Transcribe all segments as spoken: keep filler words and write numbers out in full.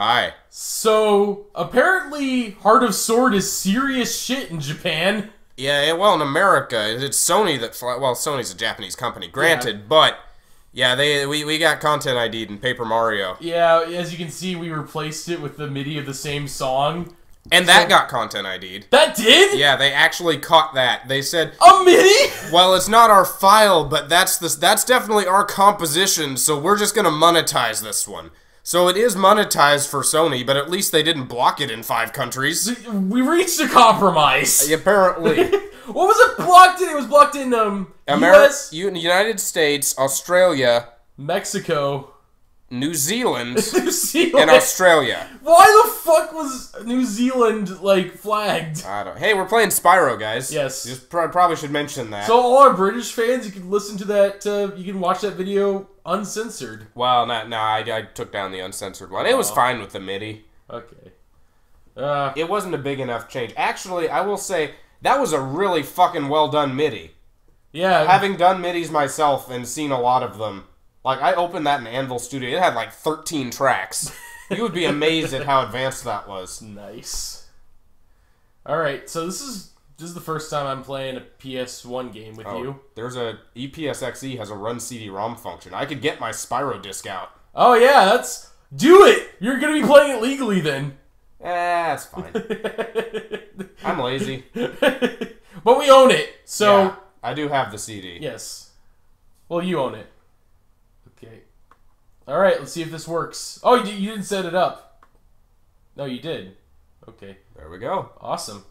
Hi. So, apparently, Heart of Sword is serious shit in Japan. Yeah, yeah, well, in America, it's Sony that... Well, Sony's a Japanese company, granted, Yeah. but... Yeah, they we, we got content I D'd in Paper Mario. Yeah, as you can see, we replaced it with the MIDI of the same song. And so, that got content I D'd. That did? Yeah, they actually caught that. They said... A MIDI? Well, it's not our file, but that's this. That's definitely our composition, so we're just gonna monetize this one. So it is monetized for Sony, but at least they didn't block it in five countries. We reached a compromise. Apparently. What was it blocked in? It was blocked in, um, Ameri U S? United States, Australia, Mexico, New Zealand, New Zealand, and Australia. Why the fuck was New Zealand, like, flagged? I don't. Hey, we're playing Spyro, guys. Yes. You just pro probably should mention that. So all our British fans, you can listen to that, uh, you can watch that video uncensored. Well, no, no, I, I took down the uncensored one. It was Oh. fine with the MIDI. Okay. Uh, It wasn't a big enough change. Actually, I will say, that was a really fucking well done MIDI. yeah. Having done MIDIs myself and seen a lot of them, like, I opened that in Anvil Studio. It had like thirteen tracks. You would be amazed at how advanced that was. Nice. Alright, so this is this is the first time I'm playing a P S one game with Oh, you. There's a E P S X E has a run C D ROM function. I could get my Spyro disc out. Oh yeah, that's... Do it! You're gonna be playing it legally then. Eh, that's fine. I'm lazy. But we own it, so... Yeah, I do have the C D. Yes. Well, you own it. Okay. Alright, let's see if this works. Oh, you, you didn't set it up. No, you did. Okay. There we go. Awesome.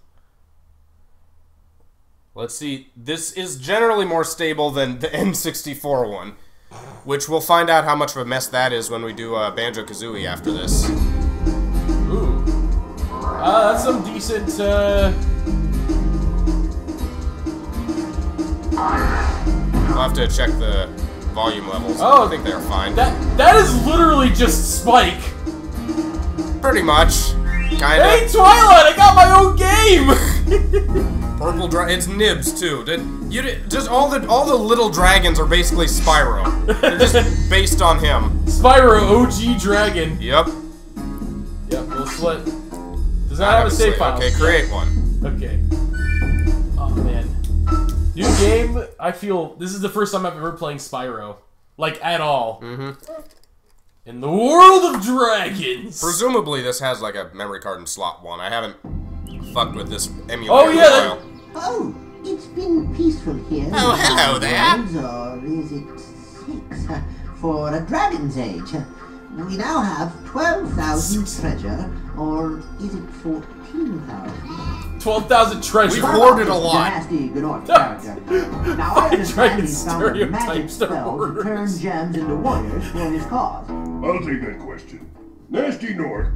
Let's see. This is generally more stable than the N sixty-four one, which we'll find out how much of a mess that is when we do uh, Banjo-Kazooie after this. Ooh. Uh, that's some decent, uh... We'll have to check the volume levels. Oh, I think they're fine. That, that is literally just Spike. Pretty much. Kinda. Hey, Twilight, I got my own game! Purple dra- it's Nibs too. Did you did, just all the all the little dragons are basically Spyro. They're just based on him. Spyro O G Dragon. Yep. Yep, we'll select. Does I not have a haven't save sla- file. Okay, create one. Okay. Oh man. New game. I feel this is the first time I've ever playing Spyro, like at all. Mm-hmm. In the world of dragons. Presumably this has like a memory card in slot one. I haven't fucked with this emulator Oh, yeah, in a that- while. Oh, it's been peaceful here. Oh, hello there. Or is it six? uh, For a dragon's age. We now have twelve thousand treasure, or is it fourteen thousand? Twelve thousand treasure. We've hoarded a lot. Nasty Gnort character. Now I understand Dragon he's found a magic stereotypes are spell to turn hoarders. gems into warriors for his cause. I'll take that question. Nasty North.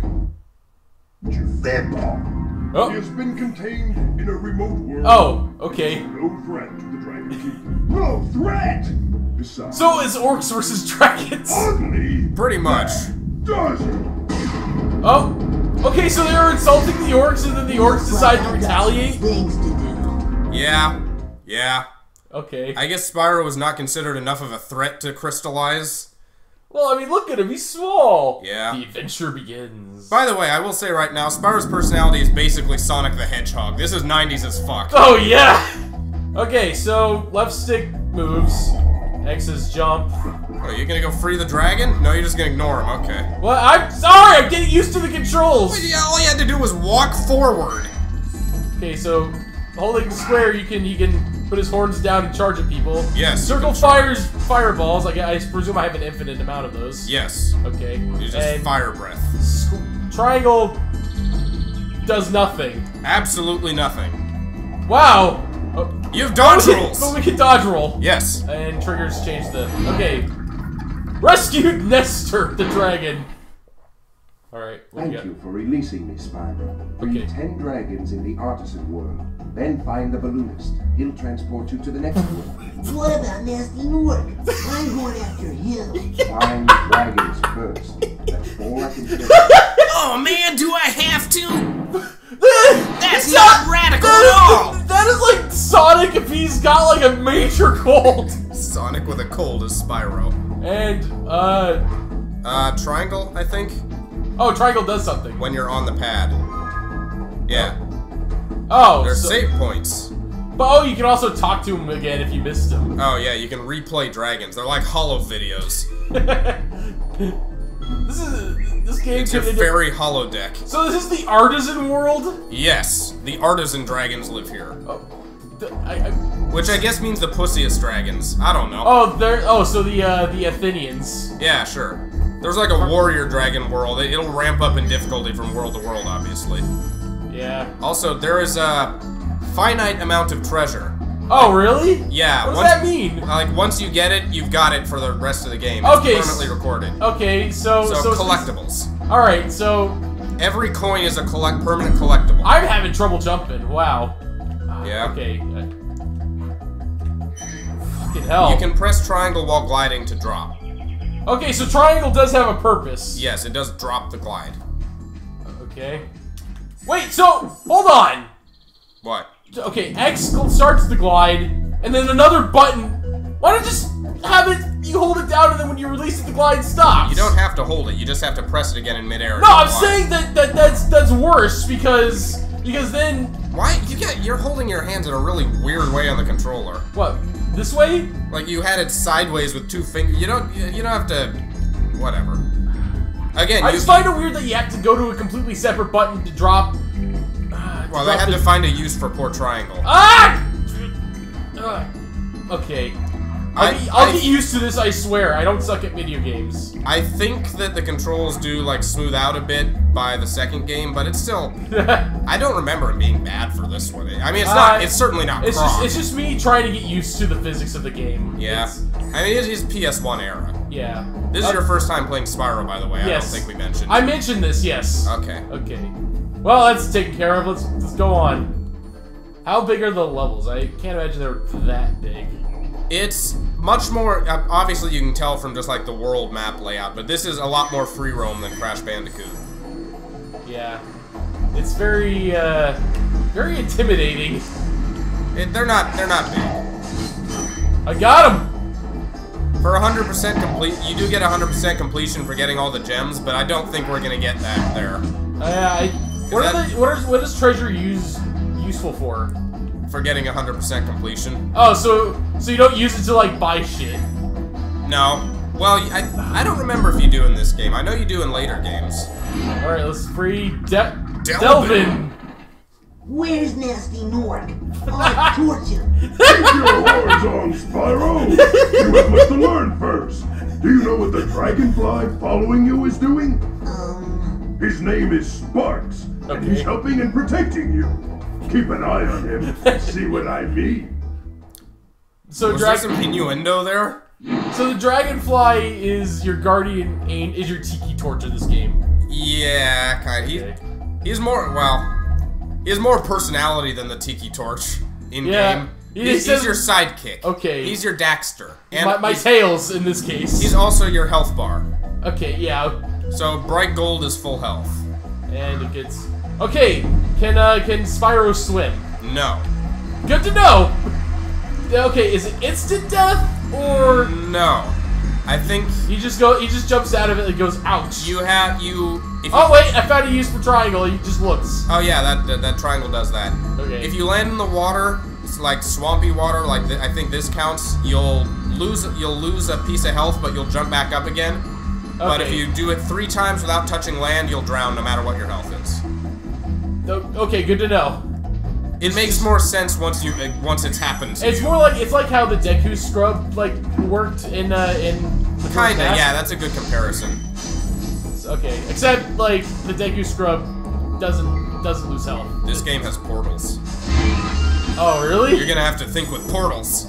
Jafeba. Oh. He has been contained in a remote world. Oh, okay. No threat to the Dragon King. No threat! Besides, So it's orcs versus dragons. oddly, Pretty much. does it? Oh. Okay, so they were insulting the orcs, and then the orcs decide to retaliate. Things to do. Yeah. Yeah. Okay. I guess Spyro was not considered enough of a threat to crystallize. Well, I mean, look at him. He's small. Yeah. The adventure begins. By the way, I will say right now, Spyro's personality is basically Sonic the Hedgehog. This is nineties as fuck. Oh, yeah. Okay, so left stick moves. X is jump. Oh, you gonna go free the dragon? No, you're just gonna ignore him. Okay. Well, I'm sorry. I'm getting used to the controls. Well, yeah, all you had to do was walk forward. Okay, so holding square, you can you can put his horns down and charge at people. Yes. you Circle can try. fires fireballs. Like I presume I have an infinite amount of those. Yes. Okay. You just and fire breath. squ- triangle does nothing. Absolutely nothing. Wow. Oh, You have dodge but we can- rolls. But we can dodge roll. Yes. And triggers change the. Okay. Rescued Nestor the dragon. Alright, what do Thank you got? you for releasing me, Spyro. Okay. Free ten dragons in the artisan world. Then find the balloonist. He'll transport you to the next world. What about Nasty Nork? I'm going after him. Find the dragons first. That's all I can say. Oh man, do I have to? That's not radical at all. That is like Sonic if he's got like a major cold. Sonic with a cold is Spyro. And, uh... Uh, triangle, I think? Oh, triangle does something. when you're on the pad. Yeah. Oh, There's so, save points. but oh, you can also talk to him again if you missed him. Oh yeah, you can replay dragons. They're like hollow videos. This is this game. It's a could- very hollow deck. So this is the artisan world. Yes, the artisan dragons live here. Oh, the, I, I, Which I guess means the pussiest dragons. I don't know. oh, there. Oh, so the uh, the Athenians. Yeah, sure. There's like a warrior dragon world. It- It'll ramp up in difficulty from world to world, obviously. Yeah. Also, there is a finite amount of treasure. Oh, really? Yeah. What does once, that mean? Like, once you get it, you've got it for the rest of the game. Okay, It's permanently recorded. Okay, so So, so collectibles. All right, so Every coin is a collect permanent collectible. I'm having trouble jumping. Wow. Yeah. Okay. Uh, fucking hell. You can press triangle while gliding to drop. Okay, so triangle does have a purpose. Yes, it does drop the glide. Okay. Wait, so hold on. What? Okay, X starts the glide, and then another button. Why don't you just have it? You hold it down, and then when you release it, the glide stops. You don't have to hold it. You just have to press it again in midair. No, I'm saying that, that that's that's worse because because then Why? You get you're holding your hands in a really weird way on the controller. what? This way? Like you had it sideways with two fingers. You don't. You don't have to. Whatever. Again, I you, just find it weird that you have to go to a completely separate button to drop. Uh, to Well, they drop had the- to find a use for poor triangle. Ah! Ugh. Okay. I'll, I- get, I'll I- get used to this, I swear. I don't suck at video games. I think that the controls do like smooth out a bit by the second game, but it's still. I don't remember it being bad for this one. I mean, it's Uh, not. It's certainly not. It's cross. just it's just me trying to get used to the physics of the game. Yeah. It's- I mean, it is P S one era. yeah. This is Uh, your first time playing Spyro, by the way. I yes. don't think we mentioned. I mentioned this, yes. Okay. Okay. Well, that's taken care of. Let's let's go on. How big are the levels? I can't imagine they're that big. It's much more. uh, Obviously, you can tell from just like the world map layout, but this is a lot more free roam than Crash Bandicoot. Yeah. It's very uh very intimidating. It, they're not. They're not big. I got him. For one hundred percent complete, you do get one hundred percent completion for getting all the gems, but I don't think we're gonna get that there. Uh, I, what are that- the what are what is treasure use useful for? For getting one hundred percent completion. Oh, so so you don't use it to like buy shit. No. Well, I I don't remember if you do in this game. I know you do in later games. All right, let's free De Delvin. Delvin. Where's Nasty Nork? I'll torture. Keep your horns on, Spyro! You have much to learn first. Do you know what the dragonfly following you is doing? Um, His name is Sparks, and he's Okay. helping and protecting you. Keep an eye on him and see what I mean. So Was there drag some innuendo there? so the dragonfly is your guardian aim is your tiki torch in this game. Yeah, kind of. He, Okay. he's more, well, he has more personality than the Tiki Torch in Yeah, game. he He, he's says- your sidekick. Okay. He's your Daxter. And my my he's, tails in this case. he's also your health bar. Okay, yeah, So bright gold is full health. and it gets okay. Can uh can Spyro swim? No. Good to know. Okay, is it instant death or No. I think he just go he just jumps out of it and goes ouch? you have, you... If you Oh wait, I found a use for triangle. He just looks. Oh yeah, that, that that triangle does that. Okay. If you land in the water, it's like swampy water, like th I think this counts. You'll lose you'll lose a piece of health, but you'll jump back up again. But if Okay. you do it three times without touching land, you'll drown no matter what your health is. O- Okay, good to know. It makes more sense once you uh, once it's happened to It's you. more like it's like how the Deku scrub like worked in uh in the first Kinda, Mass. yeah, that's a good comparison. Okay, except like the Deku scrub doesn't doesn't lose health. This game has portals. Oh really? You're gonna have to think with portals.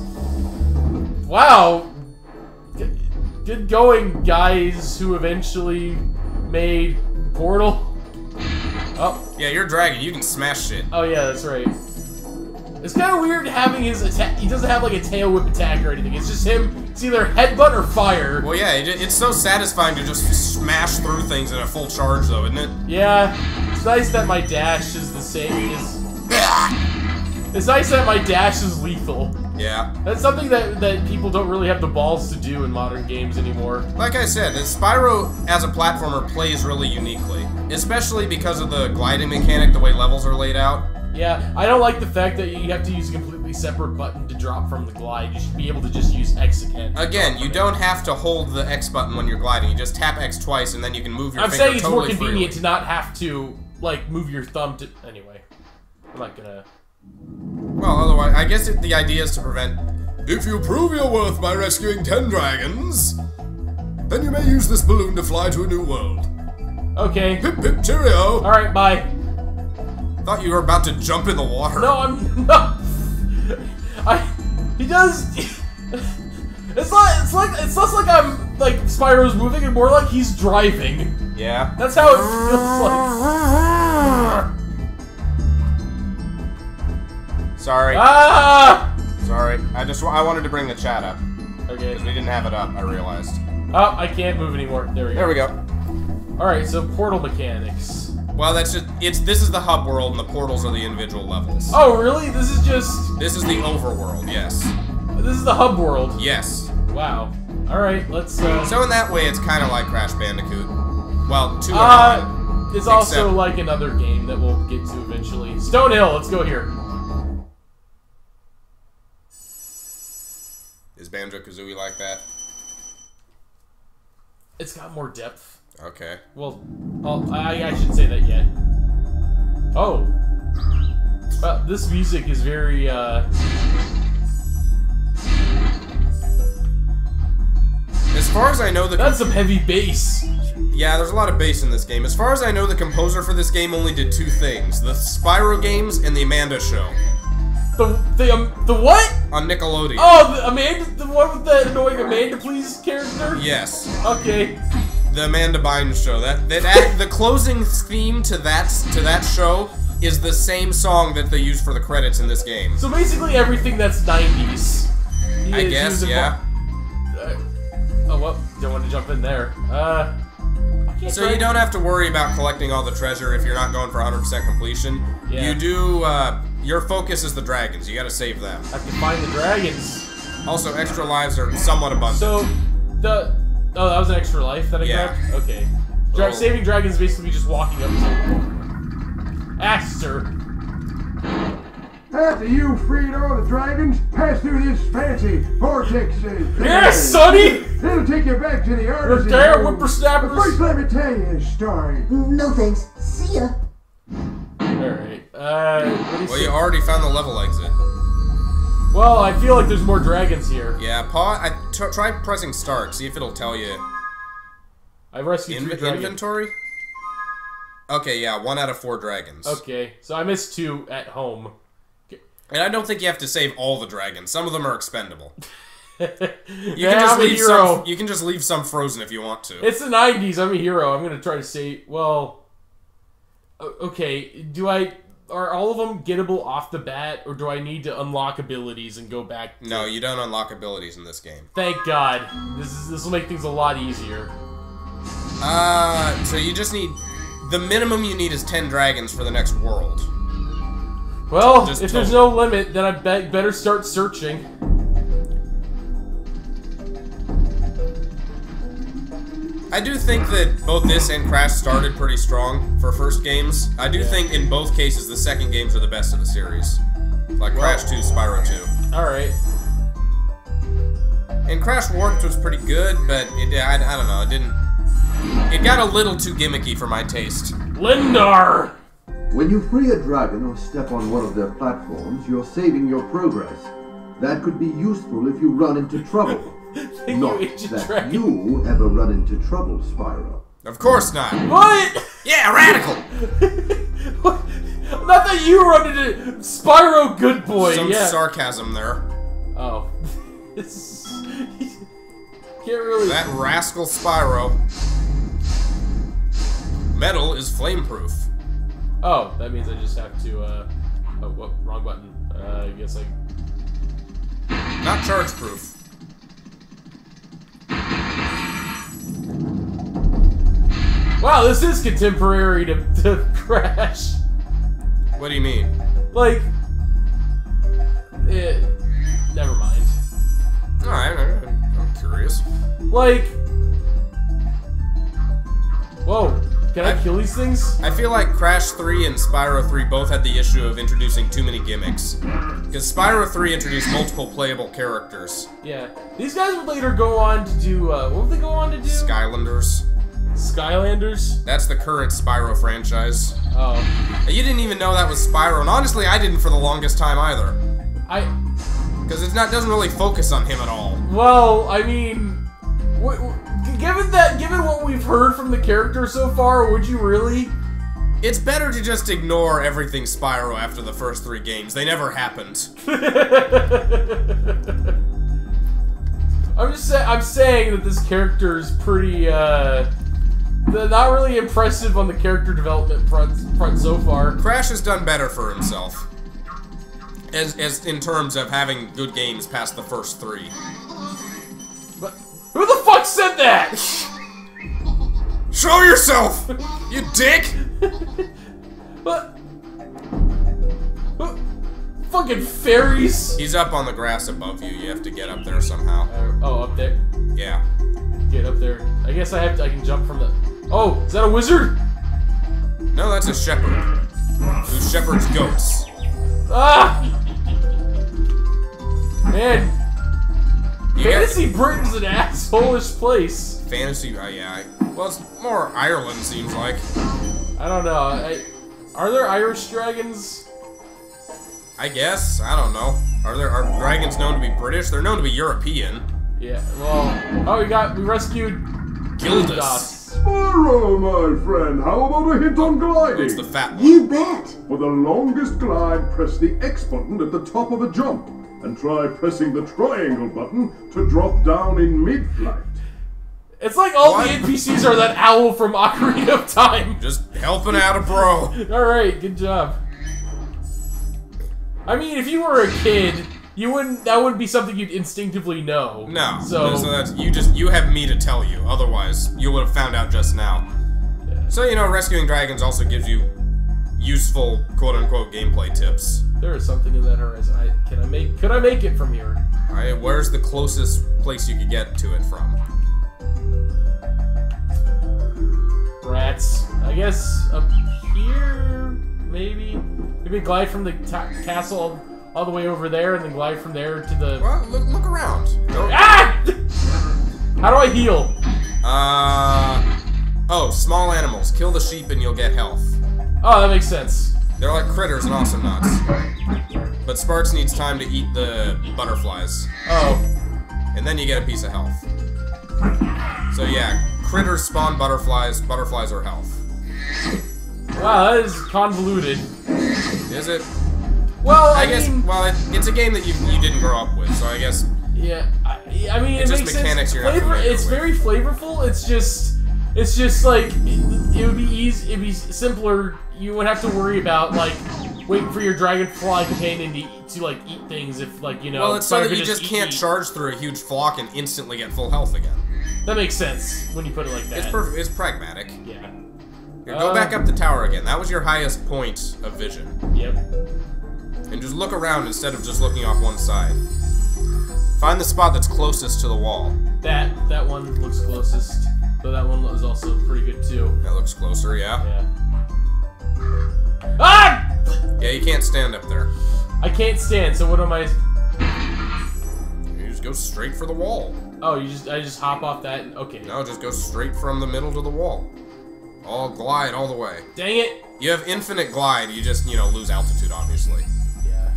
Wow. G- Good going, guys who eventually made Portal. Oh, Yeah, you're a dragon, you can smash shit. oh yeah, that's right. It's kind of weird having his attack. He doesn't have like a tail whip attack or anything. It's just him. It's either headbutt or fire. Well, yeah, it, it's so satisfying to just smash through things in a full charge, though, isn't it? Yeah, it's nice that my dash is the same as. It's nice that my dash is lethal. Yeah. That's something that, that people don't really have the balls to do in modern games anymore. Like I said, Spyro as a platformer plays really uniquely. Especially because of the gliding mechanic, the way levels are laid out. Yeah, I don't like the fact that you have to use a completely separate button to drop from the glide. You should be able to just use X again. Again, you don't have to hold the X button when you're gliding. You just tap X twice and then you can move your I'm finger saying it's totally more convenient freely. to not have to, like, move your thumb to... Anyway, I'm not gonna... Well, otherwise, I guess it, the idea is to prevent... If you prove your worth by rescuing ten dragons, then you may use this balloon to fly to a new world. Okay. Pip pip cheerio! Alright, bye. Thought you were about to jump in the water. No, I'm not. I. He does. It's like it's like it's less like I'm like Spyro's moving and more like he's driving. Yeah. That's how it feels like. Sorry. Ah! Sorry. I just I wanted to bring the chat up Okay. because we didn't have it up. I realized. Oh, I can't move anymore. There we go. There we go. All right, so portal mechanics. Well, that's just it's. This is the hub world, and the portals are the individual levels. Oh, really? This is just. This is the overworld. Yes. This is the hub world. Yes. Wow. All right, let's. Uh, So in that way, it's kind of like Crash Bandicoot. Well, two and uh, one. it's also Except- like another game that we'll get to eventually. Stonehill. Let's go here. Is Banjo-Kazooie like that? It's got more depth. Okay. Well, oh, I, I shouldn't say that yet. Oh. Well, this music is very, uh... As far as I know, the That's some heavy bass. yeah, there's a lot of bass in this game. As far as I know, the composer for this game only did two things: the Spyro games and the Amanda Show The, the, um, the what? on Nickelodeon. Oh, the Amanda, the one with the annoying Amanda Please character? Yes, Okay. the Amanda Bynes Show. That that act, the closing theme to that to that show is the same song that they use for the credits in this game. So basically everything that's nineties. I is guess, used in yeah. mo- Uh, oh, well, don't want to jump in there. Uh... I can't So try- you don't have to worry about collecting all the treasure if you're not going for one hundred percent completion. Yeah. You do, uh, your focus is the dragons. You gotta save them. I have to find the dragons. Also, extra lives are somewhat abundant. So, the... Oh, that was an extra life that I Yeah. grabbed? Okay. Dra Oh. Saving dragons is basically just walking up to them. Aster. After you freed all the dragons, pass through this fancy vortex. Uh, Yes, Sonny! It'll take you back to the The artisan. damn world. whippersnappers! But first, let me tell you a story. No thanks. See ya. Alright, uh... what do you Well, say? you already found the level exit. Well, I feel like there's more dragons here. Yeah, pause. I t try pressing start. See if it'll tell you I rescued Inv three dragons. inventory. Okay, yeah, one out of four dragons. Okay, so I missed two at home. And I don't think you have to save all the dragons. Some of them are expendable. You Yeah, can just I'm a leave hero. some. You can just leave some frozen if you want to. It's the nineties, I'm a hero. I'm gonna try to say, well... o- Okay, do I... Are all of them gettable off the bat, or do I need to unlock abilities and go back to... No, you don't unlock abilities in this game. Thank God. This is this will make things a lot easier. Uh, so you just need... The minimum you need is ten dragons for the next world. Well, Just if there's total. no limit, then I be better start searching. I do think that both this and Crash started pretty strong for first games. I do Yeah. think in both cases the second games are the best of the series. Like Crash two, Spyro two. Alright. And Crash Warped was pretty good, but it, I, I don't know, it didn't... It got a little too gimmicky for my taste. Lindar! When you free a dragon or step on one of their platforms, you're saving your progress. That could be useful if you run into trouble. Thank Not you, Ancient that Dragon. you ever run into trouble, Spyro. Of course not. What? Yeah, radical! Not that you run into Spyro Good Boy, Some yeah. sarcasm there. Oh. It's... Can't really... That rascal Spyro. Metal is flameproof. Oh, that means I just have to, uh... Oh, what? Wrong button. Uh, I guess I... Not charge-proof. Wow, this is contemporary to, to Crash. What do you mean? Like... Eh, never mind. Alright, I'm curious. Like... Whoa. Can I, I kill these things? I feel like Crash three and Spyro three both had the issue of introducing too many gimmicks. Because Spyro three introduced multiple playable characters. Yeah. These guys would later go on to do, uh, what would they go on to do? Skylanders. Skylanders? That's the current Spyro franchise. Oh. You didn't even know that was Spyro, and honestly, I didn't for the longest time either. I... Because it's not doesn't really focus on him at all. Well, I mean... W w given that, given what we've heard from the character so far, would you really? It's better to just ignore everything Spyro after the first three games. They never happened. I'm just saying. I'm saying that this character is pretty, uh, not really impressive on the character development front, front so far. Crash has done better for himself, as as in terms of having good games past the first three. But who the fuck said that? Show yourself, you dick! What? What? Fucking fairies! He's up on the grass above you. You have to get up there somehow. Uh, oh, up there. Yeah. Get up there. I guess I have to. I can jump from the. Oh, is that a wizard? No, that's a shepherd who shepherds goats. Ah! Man, You Fantasy Britain's an asshole-ish place. Get fantasy. Uh, yeah. I, well, it's more Ireland seems like. I don't know. I, are there Irish dragons? I guess. I don't know. Are there are dragons known to be British? They're known to be European. Yeah. Well. Oh, we got we rescued Gildas. Spyro, my friend, how about a hint on gliding? It's the fat one. You bet. For the longest glide, press the X button at the top of a jump, and try pressing the triangle button to drop down in mid-flight. It's like all What? the N P Cs are that owl from Ocarina of Time. Just helping out a bro. Alright, good job. I mean, if you were a kid, you wouldn't. That wouldn't be something you'd instinctively know. No. So, so that's you just you have me to tell you. Otherwise, you would have found out just now. Yeah. So you know, rescuing dragons also gives you useful quote-unquote gameplay tips. there is something in that horizon. I, can I make? Could I make it from here? All right, where's the closest place you could get to it from? Rats. I guess up here, maybe. Maybe glide from the ta castle all the way over there, and then glide from there to the. Well, look, look around. Go. Ah! How do I heal? Uh. Oh, small animals. Kill the sheep and you'll get health. Oh, that makes sense. They're like critters and awesome nuts. But Sparks needs time to eat the butterflies. Oh. And then you get a piece of health. So yeah, critters spawn butterflies, butterflies are health. Wow, that is convoluted. Is it? Well, I, I guess, mean, well, it, it's a game that you you didn't grow up with, so I guess... yeah, I, I mean, It's it just makes mechanics sense. you're not Flavor, familiar it's with. very flavorful. It's just, it's just like it, it would be easy. It'd be simpler. You would have to worry about like waiting for your dragonfly companion to eat, to like eat things if like you know. Well, it's so Spyro that could you just eat can't meat. charge through a huge flock and instantly get full health again. That makes sense when you put it like that. It's perfect. It's pragmatic. Yeah. Here, go Uh, back up the tower again. That was your highest point of vision. Yep. And just look around instead of just looking off one side. Find the spot that's closest to the wall. That that one looks closest. Though that one is also pretty good too. That looks closer, yeah. Yeah. Ah! Yeah, you can't stand up there. I can't stand. So what am I? You just go straight for the wall. Oh, you just I just hop off that. And, okay. No, just go straight from the middle to the wall. All glide all the way. Dang it. You have infinite glide, you just, you know, lose altitude, obviously. Yeah.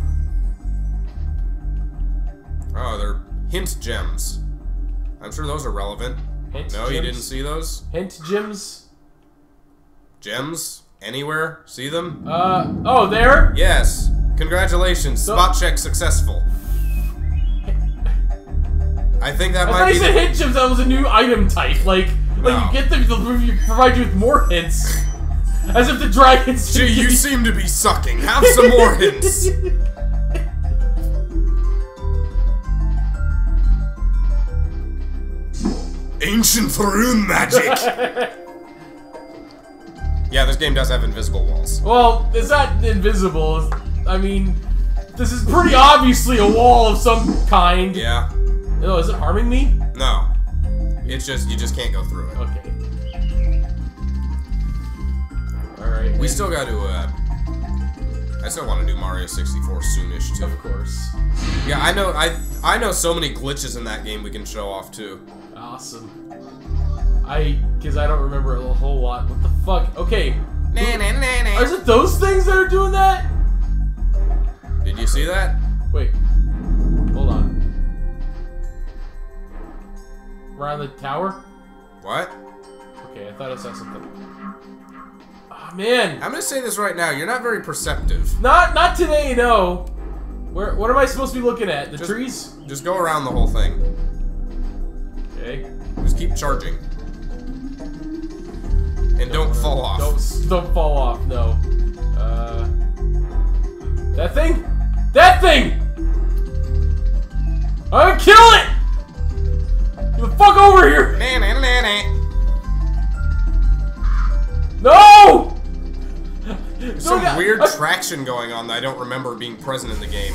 Oh, they're hint gems. I'm sure those are relevant. Hint No, gems? you didn't see those? Hint gems. Gems? Anywhere? See them? Uh. Oh, there. Yes. Congratulations. So- Spot check successful. I think that I might thought be you said the... hint gems. That was a new item type. Like, No. like you get them, they'll you provide you with more hints. As if the dragons. Gee, you seem to be sucking. Have some more hints. Ancient rune magic. Yeah, this game does have invisible walls. Well, it's not invisible. I mean, This is pretty obviously a wall of some kind. Yeah. Oh, is it harming me? No. It's just, you just can't go through it. Okay. Alright. We still got to, uh... I still want to do Mario sixty-four soonish, too. Of course. Yeah, I know, I I know so many glitches in that game we can show off, too. Awesome. I... Because I don't remember a whole lot. What the fuck? Okay. Nah, nah, nah, nah. Is it those things that are doing that? Did you see that? Wait. Hold on. Around the tower? What? Okay, I thought I saw something. Oh, man. I'm gonna say this right now, you're not very perceptive. Not not today, no. Where what am I supposed to be looking at? The Just- trees? Just go around the whole thing. Okay. Just keep charging. And don't fall off. Don't don't fall off, no. Uh That thing? That thing! I'm gonna kill it! Get the fuck over here! Nah, nah, nah, nah. No! There's No, some God, weird I- traction going on that I don't remember being present in the game.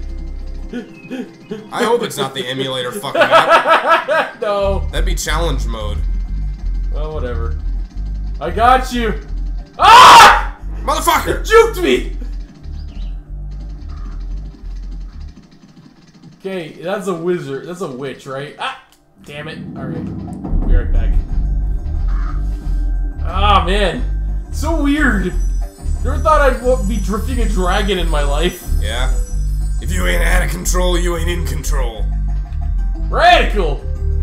I hope it's not the emulator fucking up. No. That'd be challenge mode. Well, whatever. I got you. Ah! Motherfucker! It juked me! Okay, that's a wizard. That's a witch, right? Ah! Damn it. Alright. I'll be right back. Ah, man. So weird. Never thought I'd wa- be drifting a dragon in my life. Yeah. If you ain't out of control, you ain't in control. Radical!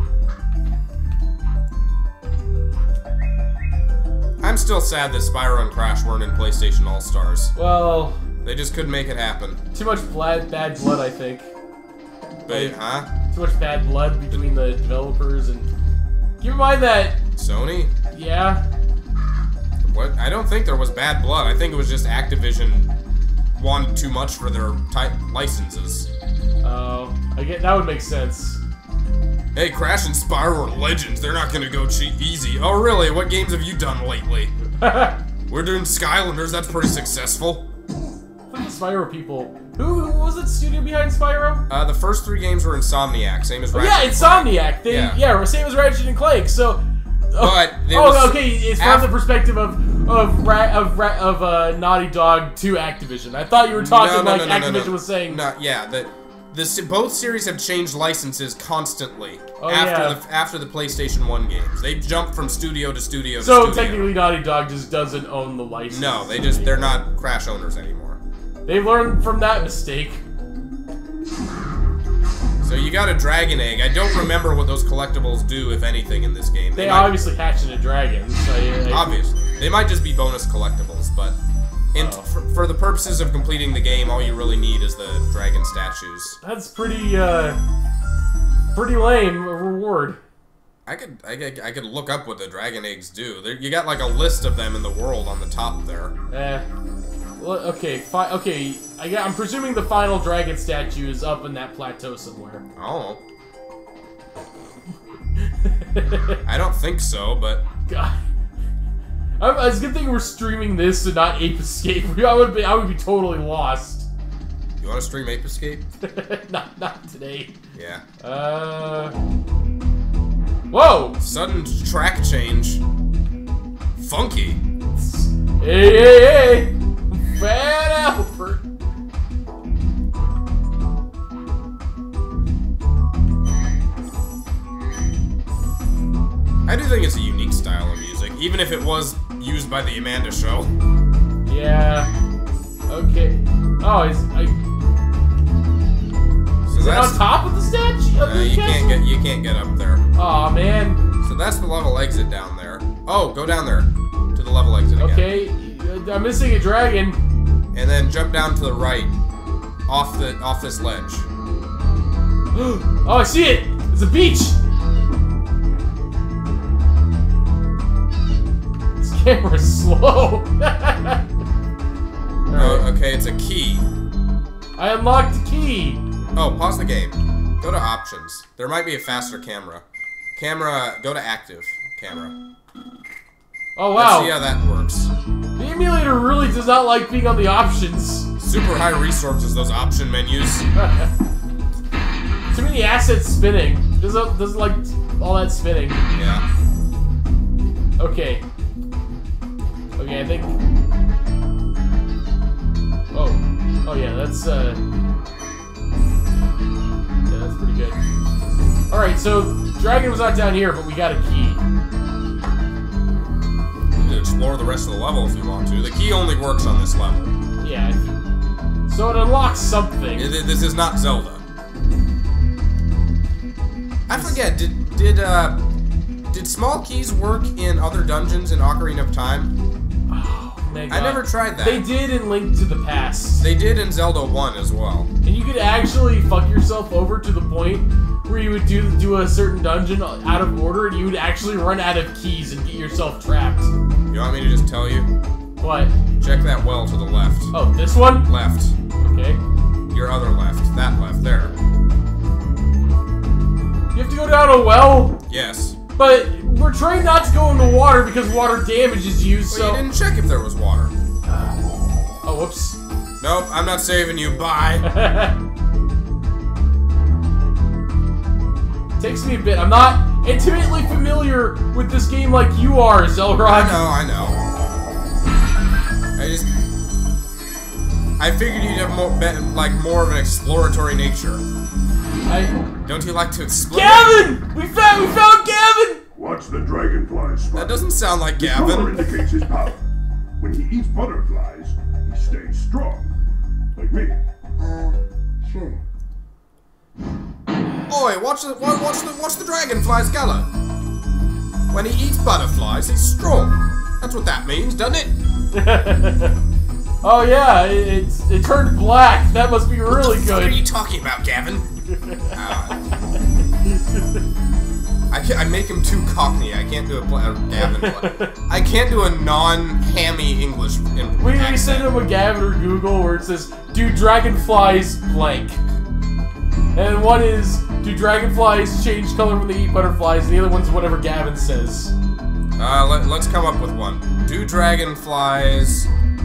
I'm still sad that Spyro and Crash weren't in PlayStation All-Stars. Well, They just couldn't make it happen. too much bad, bad blood, I think. But, huh? Too much bad blood between the developers and... Keep in mind that... Sony? Yeah. What? I don't think there was bad blood. I think it was just Activision wanted too much for their type licenses. Uh, I get that would make sense. Hey, Crash and Spyro are legends. They're not gonna go cheap easy. Oh, really? What games have you done lately? We're doing Skylanders. That's pretty successful. Look at the Spyro people. Who, who was it? Studio behind Spyro? Uh, the first three games were Insomniac, same as Oh, Ratchet yeah, and Clank. Insomniac. They, Yeah. yeah. same as Ratchet and Clank. So, But they oh, was okay. It's from af- the perspective of of ra of ra of uh, Naughty Dog to Activision. I thought you were talking No, no, like no, no, no, Activision no. was saying. No, yeah, the, the se- both series have changed licenses constantly Oh, after yeah. the after the PlayStation one games. They jumped from studio to studio to So studio. technically, Naughty Dog just doesn't own the license. No, they just they're not Crash owners anymore. They learned from that mistake. So you got a dragon egg. I don't remember what those collectibles do, if anything, in this game. They might- obviously hatched into dragons. So I, I, obviously they might just be bonus collectibles, but in Oh. for, for the purposes of completing the game, all you really need is the dragon statues. That's pretty, uh, pretty lame a reward. I could I could I could look up what the dragon eggs do. There, you got like a list of them in the world on the top there. Eh. Well, okay, fi okay. I got, I'm presuming the final dragon statue is up in that plateau somewhere. Oh. I don't think so, but God. I, it's a good thing we're streaming this and not Ape Escape. I would be, I would be totally lost. you want to stream Ape Escape? not, not today. Yeah. Uh. Whoa! Sudden track change. Funky. Hey, hey, hey! Fat Albert. I do think it's a unique style of music, even if it was used by the Amanda Show. Yeah. Okay. Oh, it's I, So is it that's on top of the statue? Of uh, the you castle? can't get you can't get up there. Aw, man. So that's the level exit down there. Oh, go down there to the level exit again. Okay, I'm missing a dragon. And then jump down to the right, off the off this ledge. Oh, I see it! It's a beach! This camera's slow. Oh, okay, it's a key. I unlocked the key. Oh, pause the game. Go to options. There might be a faster camera. Camera, go to active camera. Oh, Let's see wow. how that works. The emulator really does not like being on the options. Super high resources, those option menus. Too many assets spinning. Doesn't doesn't like all that spinning. Yeah. Okay. Okay, I think. Oh. Oh yeah, that's uh. Yeah, that's pretty good. All right, so Dragon was not down here, but we got a key. You can explore the rest of the level if you want to. The key only works on this level. Yeah. So it unlocks something. It, this is not Zelda. I forget. Did did uh did small keys work in other dungeons in Ocarina of Time? Oh my God. I never tried that. They did in Link to the Past. They did in Zelda one as well. And you could actually fuck yourself over to the point where you would do do a certain dungeon out of order, and you would actually run out of keys and get yourself trapped. You want me to just tell you? What? Check that well to the left. Oh, this one? Left. Okay. Your other left. That left. There. You have to go down a well? Yes. But we're trained not to go into water because water damages you, Well, so... you didn't check if there was water. Oh, whoops. Nope, I'm not saving you. Bye. Takes me a bit. I'm not intimately familiar with this game like you are, Xelrog. I know, I know. I just... I figured you'd have more, like, more of an exploratory nature. I... Don't you like to explore? Gavin! We found, we found Gavin! Watch the dragonflies, Spyro. That doesn't sound like The color Gavin. indicates his power. When he eats butterflies, he stays strong. Like me. Uh, sure. Oi, watch the wa- watch the watch the dragonfly's color. When he eats butterflies, he's strong. That's what that means, doesn't it? Oh yeah, it, it's it turned black. That must be really What good. are you talking about, Gavin? uh, I can I make him too Cockney. I can't do a play, uh, Gavin play. I can't do a non-hammy English. In We, we accent. send him a Gavin or Google where it says, do dragonflies blank? And one is, do dragonflies change color when they eat butterflies? And the other one's whatever Gavin says. Uh, let, let's come up with one. Do dragonflies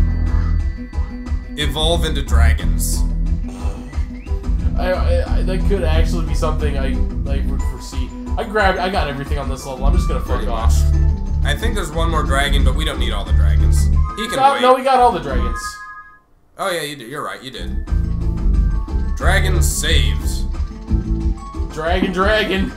evolve into dragons? I, I, I, that could actually be something I, I would foresee. I grabbed, I got everything on this level. I'm just gonna fuck Pretty off. much. I think there's one more dragon, but we don't need all the dragons. He can No, wait. no, we got all the dragons. Oh yeah, you did. You're right. You did. Dragon saved. Dragon, dragon.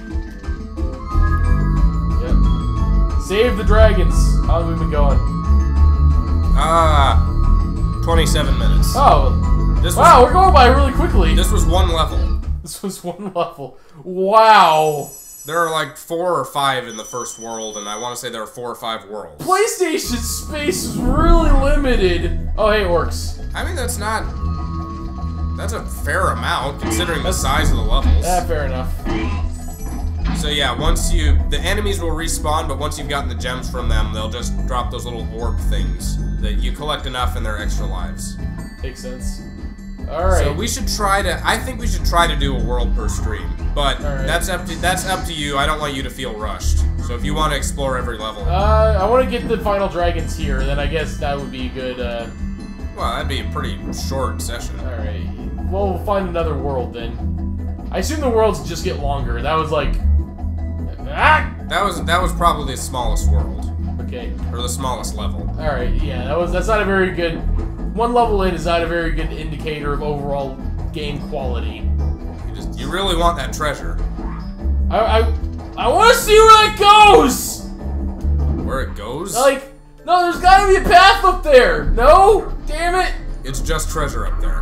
Yep. Save the dragons. How long have we been going? Ah, twenty-seven minutes. Oh. This was, Wow, we're going by really quickly. This was one level. This was one level. Wow. There are like four or five in the first world, and I want to say there are four or five worlds. PlayStation space is really limited. Oh, hey, it works. I mean, that's not... That's a fair amount, considering the size of the levels. Yeah, fair enough. So yeah, once you... The enemies will respawn, but once you've gotten the gems from them, they'll just drop those little orb things that you collect enough and they're extra lives. Makes sense. Alright. So we should try to... I think we should try to do a world per stream. But Alright. that's up to that's up to you. I don't want you to feel rushed. So if you want to explore every level... Uh, I want to get the final dragons here, then I guess that would be a good, uh... Well, that'd be a pretty short session. Alright. Well, we'll find another world, then. I assume the worlds just get longer. That was like... Ah! That was that was probably the smallest world. Okay. Or the smallest level. Alright, yeah, that was that's not a very good... One level in is not a very good indicator of overall game quality. You just you really want that treasure. I I, I want to see where that goes! Where it goes? Like, no, there's gotta be a path up there! No? Damn it! It's just treasure up there.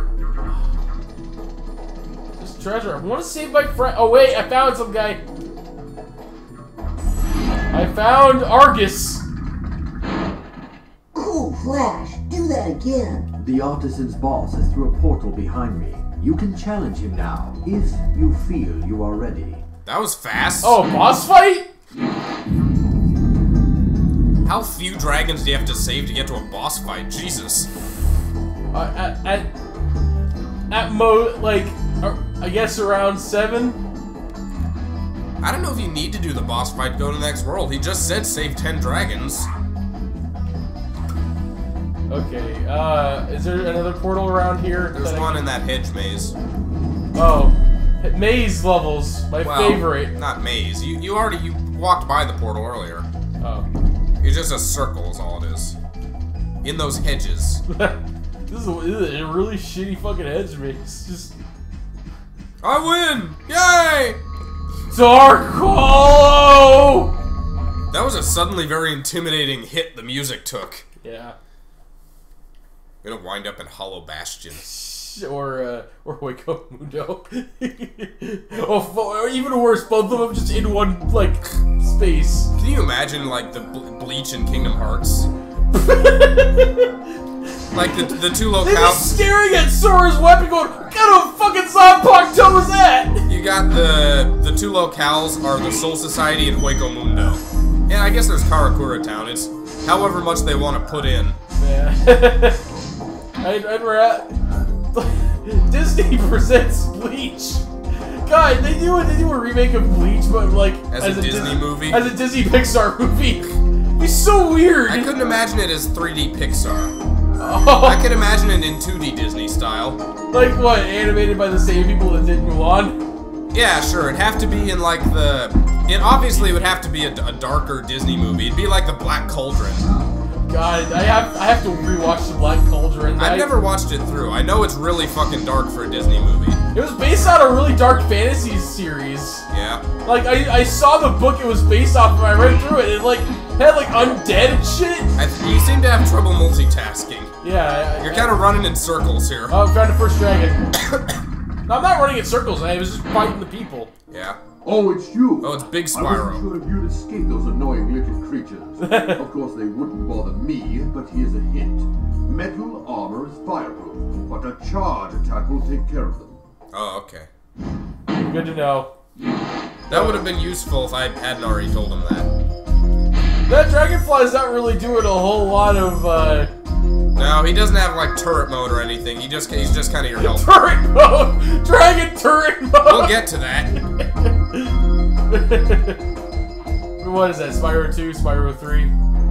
Just treasure. I want to save my friend. Oh, wait, I found some guy. I found Argus. Cool, Flash. Do that again. The artisan's boss is through a portal behind me. You can challenge him now, if you feel you are ready. That was fast. Oh, boss fight? How few dragons do you have to save to get to a boss fight? Jesus. Uh, at, at, at mo, like, uh, I guess around seven? I don't know if you need to do the boss fight to go to the next world. He just said save ten dragons. Okay, uh, is there another portal around here? There's one in that hedge maze. Oh, maze levels, my well, favorite. Not maze. You you already you walked by the portal earlier. Oh. It's just a circle is all it is. In those hedges. This is a, this is a really shitty fucking hedge maze. Just... I win! Yay! Dark Hollow! That was a suddenly very intimidating hit the music took. Yeah. We're gonna wind up in Hollow Bastion. Or, uh, or Hueco Mundo. Oh, or even worse, both of them just in one, like, space. Can you imagine, like, the ble Bleach in Kingdom Hearts? Like, the, the two They'd be locales... staring at Sora's weapon going, what kind of fucking Zompoc toe is that? You got the... The two locales are the Soul Society and Hueco Mundo. Yeah, I guess there's Karakura Town. It's however much they want to put in. Yeah. I'd, I'd rather... Disney presents Bleach. God, they do a, they do a remake of Bleach, but like as, as a, a Disney Dis movie, as a Disney Pixar movie. It's so weird. I couldn't imagine it as three D Pixar. Oh. I could imagine it in two D Disney style. Like what? Animated by the same people that did Mulan? Yeah, sure. It'd have to be in like the. It obviously would have to be a, a darker Disney movie. It'd be like the Black Cauldron. God, I have I have to rewatch the Black Cauldron. I've I, never watched it through. I know it's really fucking dark for a Disney movie. It was based on a really dark fantasy series. Yeah. Like I, I saw the book it was based off of. I read through it. It like had like undead and shit. I, you seem to have trouble multitasking. Yeah. I, You're kind of running in circles here. Oh, I'm trying to first dragon. No, I'm not running in circles. I was just fighting the people. Yeah. Oh, it's you! Oh, it's Big I wasn't Spyro. sure if you'd escape those annoying little creatures. Of course, they wouldn't bother me, but here's a hint. Metal armor is fireproof, but a charge attack will take care of them. Oh, okay. Good to know. That would have been useful if I hadn't already told him that. That dragonfly's not really doing a whole lot of, uh... No, he doesn't have, like, turret mode or anything. He just, he's just kind of your helper. Turret mode! Dragon turret mode! We'll get to that. What is that, Spyro two, Spyro three?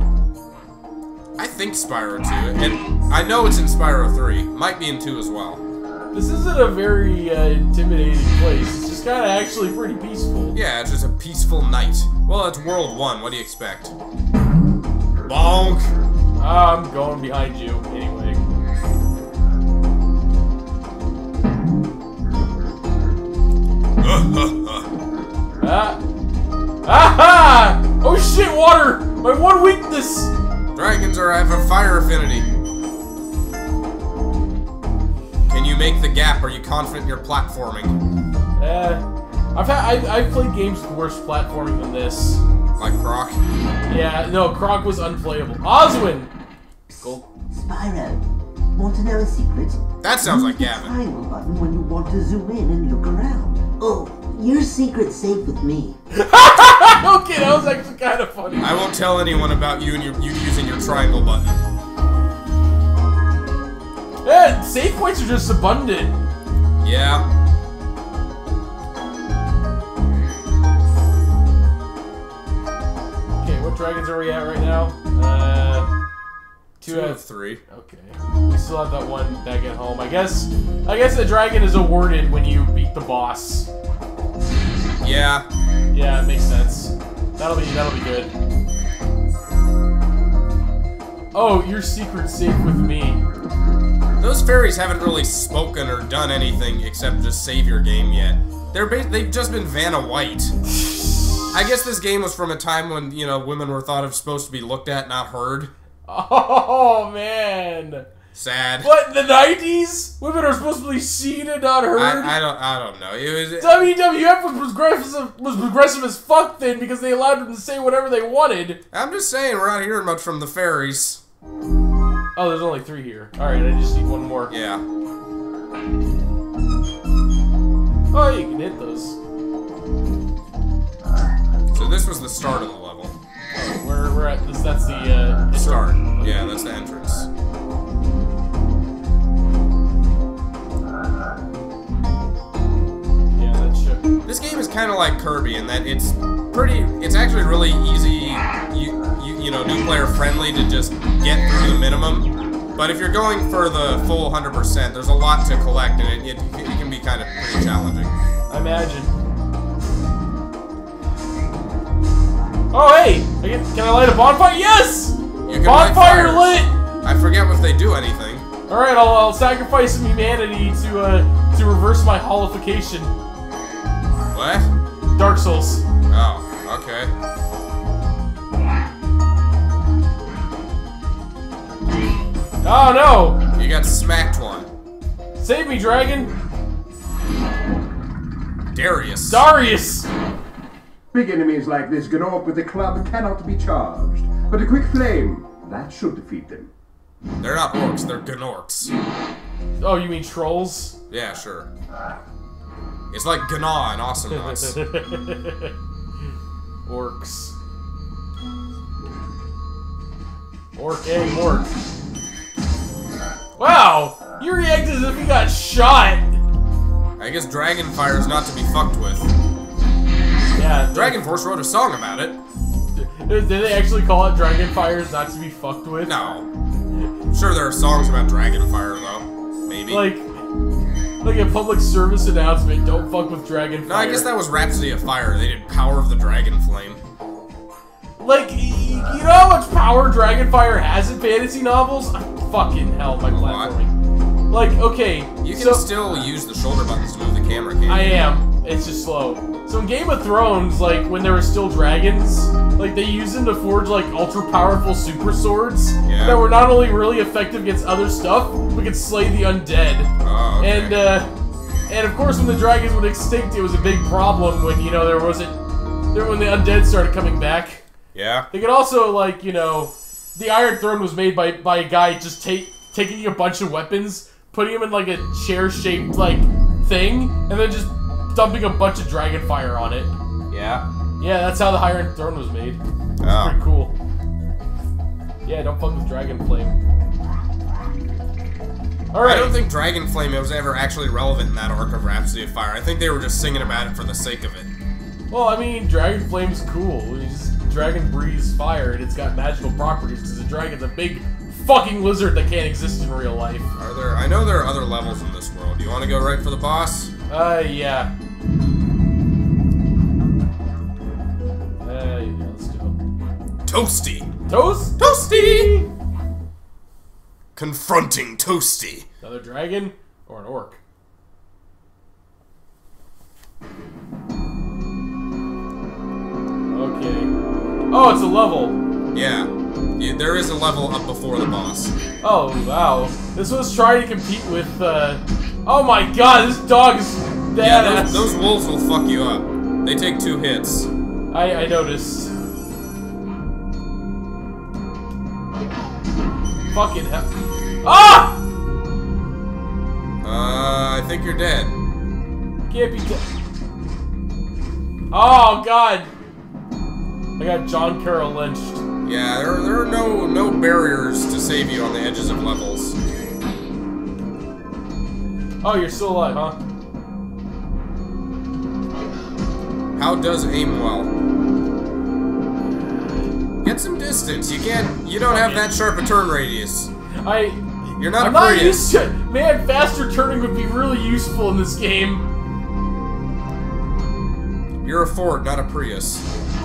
I think Spyro two, and I know it's in Spyro three. Might be in two as well. This isn't a very uh, intimidating place. It's just kind of actually pretty peaceful. Yeah, it's just a peaceful night. Well, it's World one. What do you expect? Bonk! I'm going behind you, anyway. Ah! Aha! Oh shit, water! My one weakness! Dragons are have a fire affinity. Can you make the gap? Are you confident in your platforming? Uh, I've had I've, I've played games with worse platforming than this. Like Croc? Yeah, no, Croc was unplayable. Oswin! Cool. Spyro, want to know a secret? That sounds Use like the Gavin. triangle button when you want to zoom in and look around. Oh, your secret's safe with me. Okay, that was actually kind of funny. I won't tell anyone about you and your, you using your triangle button. Yeah, save points are just abundant. Yeah. Okay, what dragons are we at right now? Uh, two, Two out of three. Okay, we still have that one back at home. I guess. I guess the dragon is awarded when you beat the boss. Yeah. Yeah, it makes sense. That'll be that'll be good. Oh, your secret's safe with me. Those fairies haven't really spoken or done anything except just save your game yet. They're ba they've just been Vanna White. I guess this game was from a time when, you know, women were thought of supposed to be looked at, not heard. Oh man. Sad. What, the nineties? Women are supposed to be seen and not heard? I, I don't I don't know. It was W W F was progressive, was progressive as fuck then because they allowed them to say whatever they wanted. I'm just saying we're not hearing much from the fairies. Oh, there's only three here. Alright, I just need one more. Yeah. Oh, you can hit those. So this was the start of the level. We're, we're at this, that's the, uh... The start. Yeah, that's the entrance. Yeah, that's shit. This game is kind of like Kirby in that it's pretty, it's actually really easy, you, you, you know, new player friendly to just get through the minimum. But if you're going for the full one hundred percent, there's a lot to collect, and it, it, it can be kind of pretty challenging. I imagine. Oh, hey! I get, can I light a bonfire? Yes! You can bonfire light lit! I forget if they do anything. Alright, I'll, I'll sacrifice some humanity to, uh, to reverse my holification. What? Dark Souls. Oh, okay. Oh no! You got smacked one. Save me, dragon! Darius. Darius! Big enemies like this Gnorc with a club cannot be charged, but a quick flame, that should defeat them. They're not orcs, they're Gnorcs. Oh, you mean trolls? Yeah, sure. It's like Gnaw and Awesome Nuts. Orcs. Orc egg orc. Wow! You reacted as if you got shot! I guess dragon fire is not to be fucked with. Yeah. Dragon Force wrote a song about it. Did they actually call it Dragon Fire is not to be fucked with? No. I'm sure there are songs about dragon fire, though. Maybe. Like, like a public service announcement, don't fuck with Dragon Fire. No, I guess that was Rhapsody of Fire. They did Power of the Dragon Flame. Like, you know how much power Dragonfire has in fantasy novels? Fucking hell, my platforming. Like, okay. You can so, still use the shoulder buttons to move the camera, can't you? I am. It's just slow. So in Game of Thrones, like, when there were still dragons, like, they used them to forge, like, ultra-powerful super swords yeah. that were not only really effective against other stuff, but could slay the undead. Oh, okay. And, uh, and of course, when the dragons went extinct, it was a big problem when, you know, there wasn't, there when the undead started coming back. Yeah. They could also, like, you know, the Iron Throne was made by, by a guy just take, taking a bunch of weapons, putting them in, like, a chair-shaped, like, thing, and then just dumping a bunch of dragon fire on it. Yeah? Yeah, that's how the Iron Throne was made. It's Oh. pretty cool. Yeah, don't fuck with Dragon Flame. Alright. I don't think Dragon Flame was ever actually relevant in that arc of Rhapsody of Fire. I think they were just singing about it for the sake of it. Well, I mean, Dragon Flame's cool. You just dragon breathes fire, and it's got magical properties, because the dragon's a big fucking lizard that can't exist in real life. Are there... I know there are other levels in this world. Do you want to go right for the boss? Uh, yeah. Uh, yeah, let's go. Toasty! Toast? Toasty! Confronting Toasty. Another dragon? Or an orc? Okay. Oh, it's a level. Yeah. yeah. There is a level up before the boss. Oh, wow. This was trying to compete with, uh... Oh my god, this dog is badass. Yeah, those, those wolves will fuck you up. They take two hits. I, I noticed. Fucking hell. Ah! Uh, I think you're dead. Can't be dead. Oh, god. I got John Carroll lynched. Yeah, there, there are no, no barriers to save you on the edges of levels. Oh, you're still alive, huh? How does aim well? Get some distance. You can't. You don't have that sharp a turn radius. I. You're not I'm a not Prius. used to. Man, faster turning would be really useful in this game. You're a Ford, not a Prius.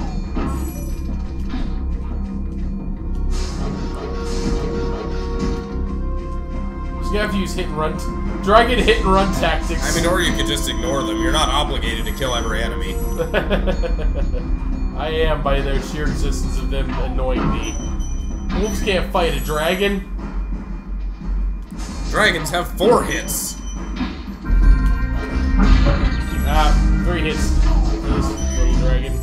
You have to use hit and run, dragon hit and run tactics. I mean, or you could just ignore them. You're not obligated to kill every enemy. I am by their sheer existence of them annoying me. Wolves can't fight a dragon. Dragons have four hits. Ah, three hits for this little dragon.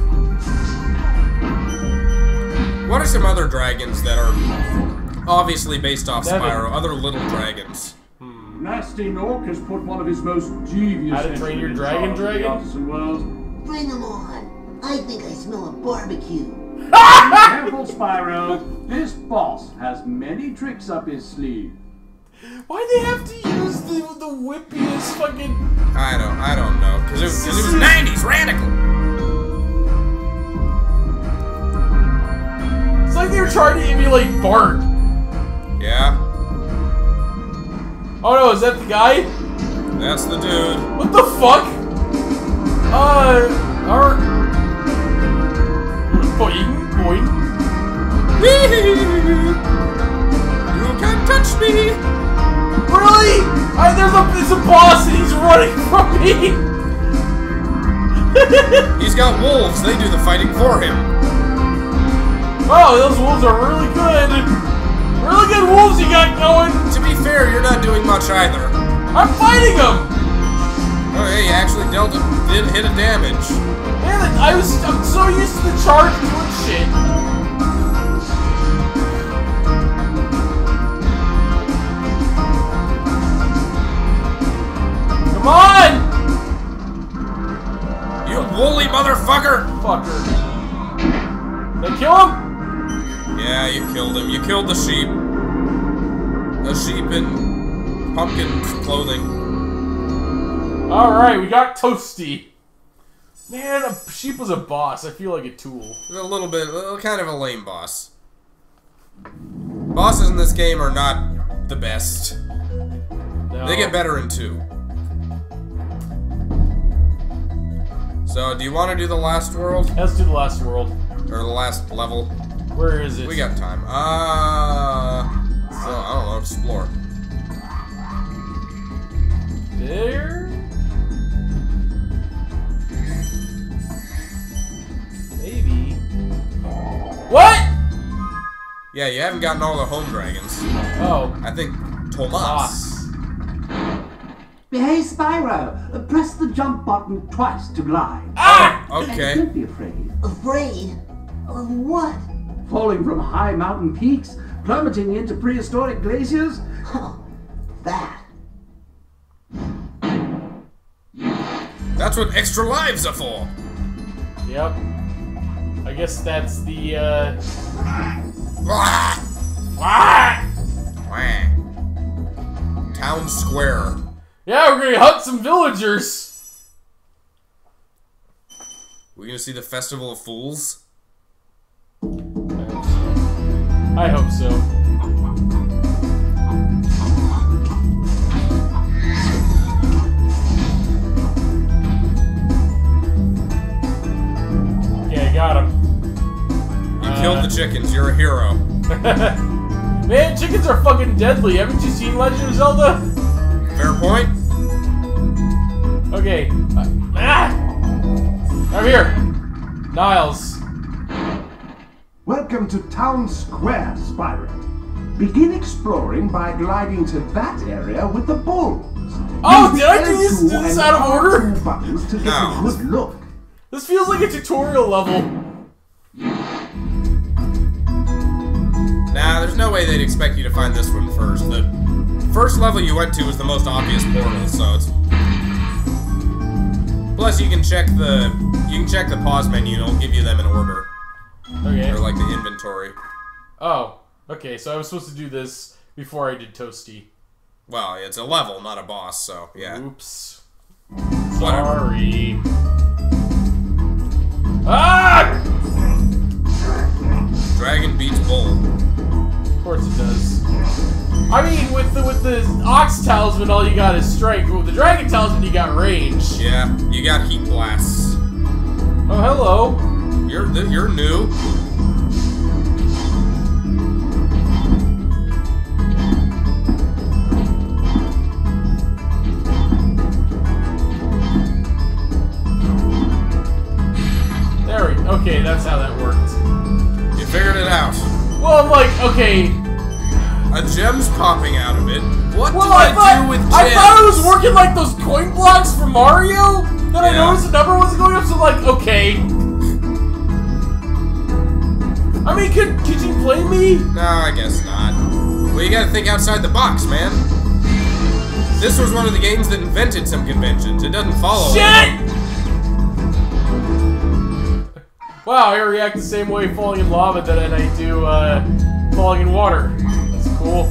What are some other dragons that are obviously based off Seven. Spyro? Other little dragons. Nasty Nork has put one of his most devious How to Train Your enemies Dragon out of the dragon? artisan world. Bring them on. I think I smell a barbecue. Careful, Spyro. This boss has many tricks up his sleeve. Why'd they have to use the the whippiest fucking? I don't. I don't know. Because it, was- 'cause it was nineties radical. It's like they were trying to emulate Bart. Yeah. Oh no, is that the guy? That's the dude. What the fuck? Uh, our... Boing, boing. You can't touch me! Really? I, there's a, it's a boss and he's running from me! He's got wolves, they do the fighting for him. Wow, those wolves are really good. Really good wolves you got going. To be fair, you're not doing much either. I'm fighting them! Oh, hey, you actually dealt a did hit a damage. Man, I was I'm so used to the charge doing shit. Come on! You woolly motherfucker! Fucker. Did I kill him? Yeah, you killed him. You killed the sheep. A sheep in pumpkin clothing. Alright, we got Toasty. Man, a sheep was a boss. I feel like a tool. A little bit, a, kind of a lame boss. Bosses in this game are not the best. No. They get better in two. So, do you want to do the last world? Let's do the last world. Or the last level? Where is it? We got time. Uh, so, I don't know, explore. There? Maybe. What? Yeah, you haven't gotten all the home dragons. Oh. I think Tomas. Boss. Hey, Spyro, uh, press the jump button twice to glide. Ah! Okay. Don't be afraid. Afraid? Of what? Falling from high mountain peaks, plummeting into prehistoric glaciers. Huh. That. That's what extra lives are for. Yep. I guess that's the, uh... Wah! Ah! Wah. Town square. Yeah, we're gonna hunt some villagers. We're gonna see the Festival of Fools. I hope so. Okay, I got him. You Uh, killed the chickens, you're a hero. Man, chickens are fucking deadly. Haven't you seen Legend of Zelda? Fair point. Okay. Uh, ah! I'm here. Niles. Welcome to Town Square, Spyro. Begin exploring by gliding to that area with the bulls. Oh, Use did I the do this, L two do this and out of order? R two buttons to get No. a good look. This feels like a tutorial level. Nah, there's no way they'd expect you to find this one first. The first level you went to was the most obvious portal, so it's... Plus, you can check the you can check the pause menu, and it'll give you them in order, Okay. or like the inventory. Oh, okay, so I was supposed to do this before I did Toasty. Well, it's a level, not a boss, so yeah. Oops. Whatever. Sorry. Ah! Dragon beats bull. Of course it does. I mean, with the with the Ox Talisman, all you got is strength. But with the Dragon Talisman, you got range. Yeah, you got heat blasts. Oh, hello. You're th you're new. There we go. Okay, that's how that worked. You figured it out. Well, I'm like, okay. A gem's popping out of it. What Well, do I, I, thought do with gems? I thought it was working like those coin blocks for Mario. Then I Yeah. noticed the number wasn't going up, so I'm like, okay. I mean, could could you blame me? No, I guess not. Well, you gotta think outside the box, man. This was one of the games that invented some conventions. It doesn't follow. Shit! Wow, I react the same way falling in lava that I do uh, falling in water. That's cool.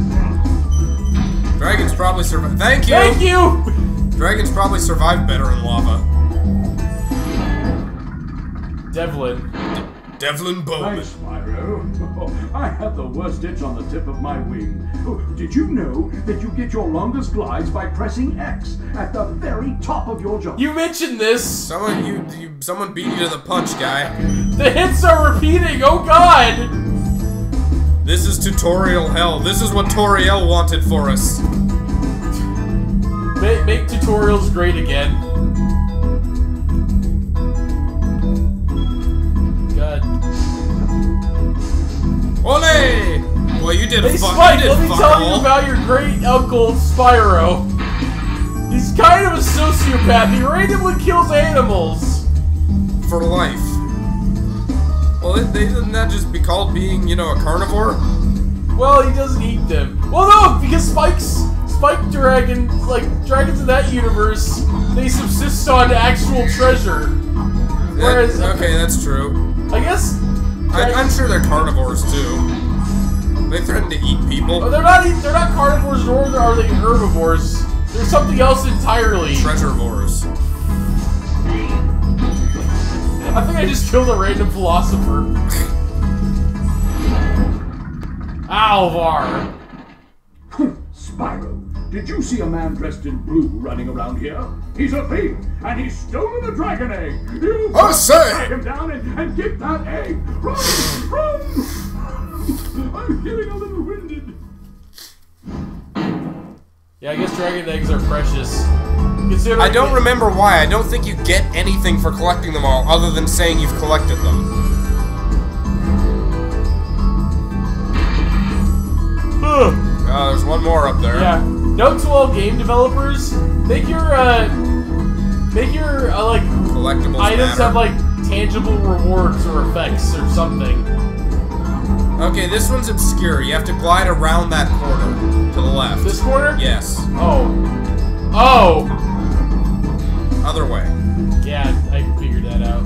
Dragons probably survive. Thank you. Thank you. Dragons probably survive better in lava. Devlin. Devlin Hi, Bowman. Spyro. I had the worst itch on the tip of my wing. Oh, did you know that you get your longest glides by pressing X at the very top of your jump? You mentioned this! Someone, you, you, someone beat you to the punch, guy. The hits are repeating, oh god! This is tutorial hell. This is what Toriel wanted for us. Make, make tutorials great again. God. Ole! Well, you did Hey fuck. Spike, you did let me fuck tell all. you about your great uncle Spyro. He's kind of a sociopath. He randomly kills animals. For life. Well, it, they, doesn't that just be called being, you know, a carnivore? Well, he doesn't eat them. Well, no, because Spike's Spike Dragon, like dragons in that universe, they subsist on actual treasure. Whereas, That, okay, that's true. I guess I, I'm sure they're carnivores too. They threaten to eat people. Oh, they're not. They're not carnivores, nor are they herbivores. They're something else entirely. Treasurevores. I think I just killed a random philosopher. Alvar. Spyro, did you see a man dressed in blue running around here? He's a thief, and he's stolen a dragon egg. You Oh, say! Track him down and, and get that egg. Run, run! I'm getting a little winded. Yeah, I guess dragon eggs are precious. Considering I don't it- remember why. I don't think you get anything for collecting them all, other than saying you've collected them. Ugh. Oh, there's one more up there. Yeah. Note to all game developers: make your uh, make your uh, like Collectibles items matter. have like tangible rewards or effects or something. Okay, this one's obscure. You have to glide around that corner to the left. This corner? Yes. Oh. Oh. Other way. Yeah, I figured that out.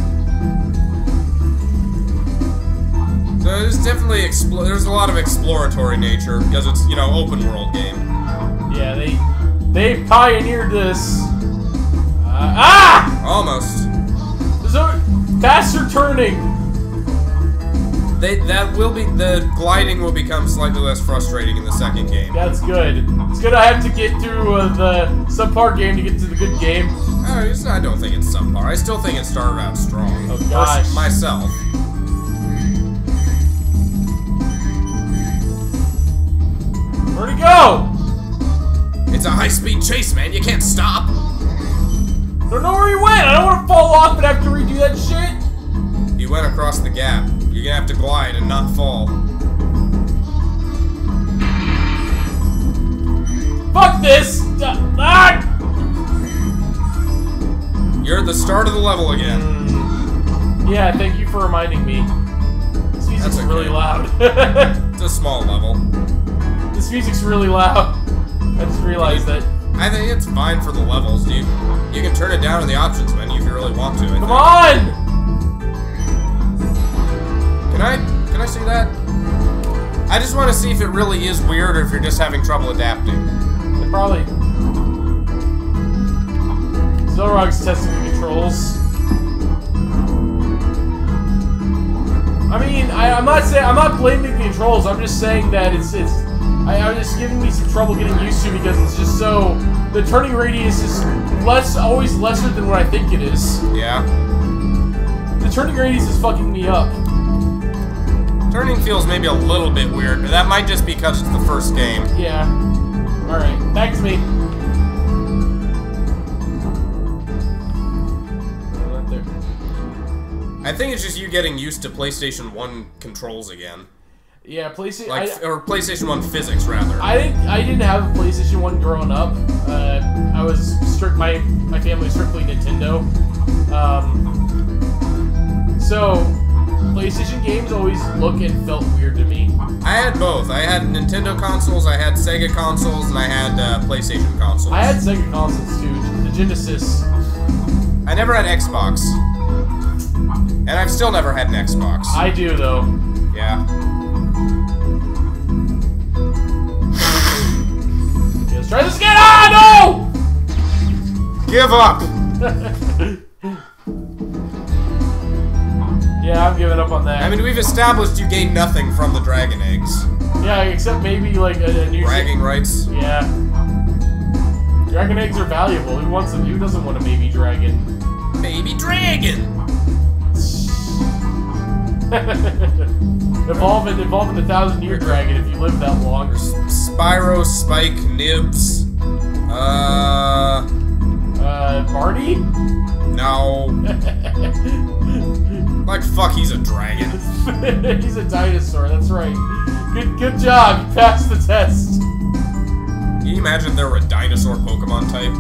So there's definitely expl there's a lot of exploratory nature because it's, you know, open world game. Yeah, they they pioneered this. Uh, ah! Almost. There's a faster turning. They that will be the gliding will become slightly less frustrating in the second game. That's good. It's good I have to get through uh, the subpar game to get to the good game. Oh, it's, I don't think it's subpar. I still think it started out strong. Oh gosh. First, myself. Where'd he go? It's a high-speed chase, man. You can't stop. Don't know where he went. I don't want to fall off and have to redo that shit. You went across the gap. You're gonna have to glide and not fall. Fuck this! Uh, ah! You're at the start of the level again. Yeah, thank you for reminding me. This music's That's okay. really loud. It's a small level. This music's really loud. I just realized that. I think it's fine for the levels, dude. You can turn it down in the options menu if you really want to. I Come think. on! Can I? Can I see that? I just want to see if it really is weird or if you're just having trouble adapting. It probably. Xelrog's testing the controls. I mean, I, I'm not saying I'm not blaming the controls. I'm just saying that it's it's. I, I'm just giving me some trouble getting used to because it's just so the turning radius is less, always lesser than what I think it is. Yeah. The turning radius is fucking me up. Turning feels maybe a little bit weird, but that might just be because it's the first game. Yeah. All right, back to me. Right there. I think it's just you getting used to PlayStation one controls again. Yeah, PlayStation. Like, I, or PlayStation one physics, rather. I didn't. I didn't have a PlayStation one growing up. Uh, I was strict. My my family was strictly Nintendo. Um, so PlayStation games always look and felt weird to me. I had both. I had Nintendo consoles, I had Sega consoles, and I had uh, PlayStation consoles. I had Sega consoles too. The Genesis. I never had Xbox. And I've still never had an Xbox. I do though. Yeah. Okay, let's try this again. Ah no! Give up! Yeah, I'm I'm giving up on that. I mean, we've established you gain nothing from the dragon eggs. Yeah, except maybe like a, a new bragging rights. Yeah. Dragon eggs are valuable. Who wants them? Who doesn't want a baby dragon? Baby dragon. evolve it, evolve into thousand year dragon if you live that long. There's Spyro, Spike, Nibs. Uh. Uh, Barney? No. Like fuck, he's a dragon. He's a dinosaur. That's right. Good, good job. You passed the test. Can you imagine if there were a dinosaur Pokemon type?